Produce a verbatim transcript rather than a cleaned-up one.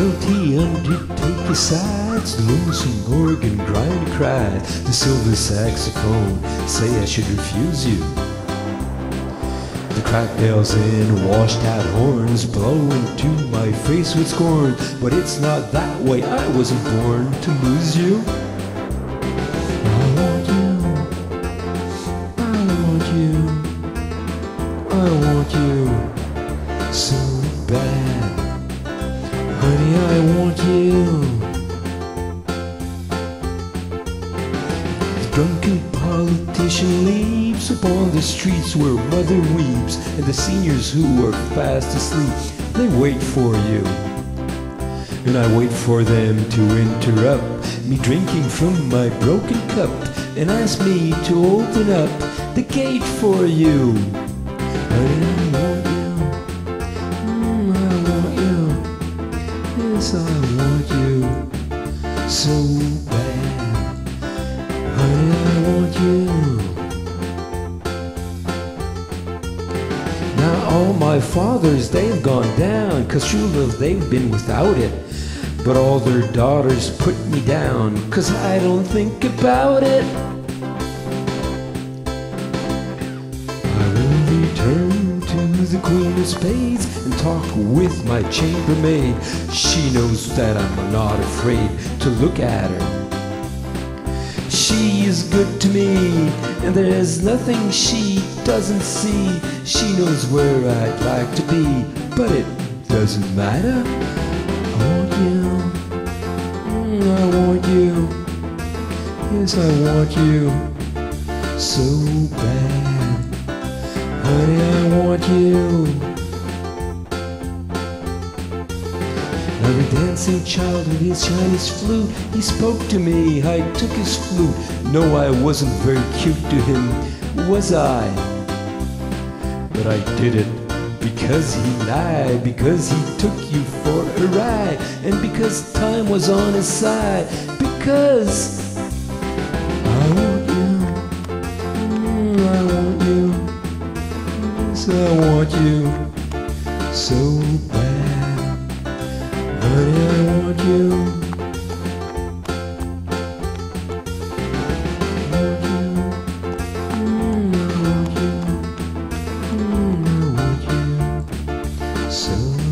royalty undertake his sides. The lonesome organ grind cried. The silver saxophone say I should refuse you. The cracked bells and washed out horns blow into my face with scorn. But it's not that way, I wasn't born to lose you. I want you, I want you, I want you so bad. Honey, I want you. The drunken politician leaves upon the streets where mother weeps, and the seniors who are fast asleep, they wait for you. And I wait for them to interrupt me drinking from my broken cup and ask me to open up the gate for you. Honey, I want you. Mm, I want you. Yes, I want you so bad. Honey, I want you. Now all my fathers, they've gone down, 'cause true love, they've been without it. But all their daughters put me down, 'cause I don't think about it. I will return to the Queen of Spades and talk with my chambermaid. She knows that I'm not afraid to look at her. She is good to me, and there's nothing she doesn't see. She knows where I'd like to be, but it doesn't matter. I want you, mm, I want you, yes I want you so bad. Honey, I want you. Now the dancing child with his Chinese flute, he spoke to me, I took his flute. No, I wasn't very cute to him, was I? But I did it because he lied, because he took you for a ride, and because time was on his side, because I want you, mm, I want you, yes I want you so bad. Honey, I want you. I want you. Mm, I want you. Mm, I want you so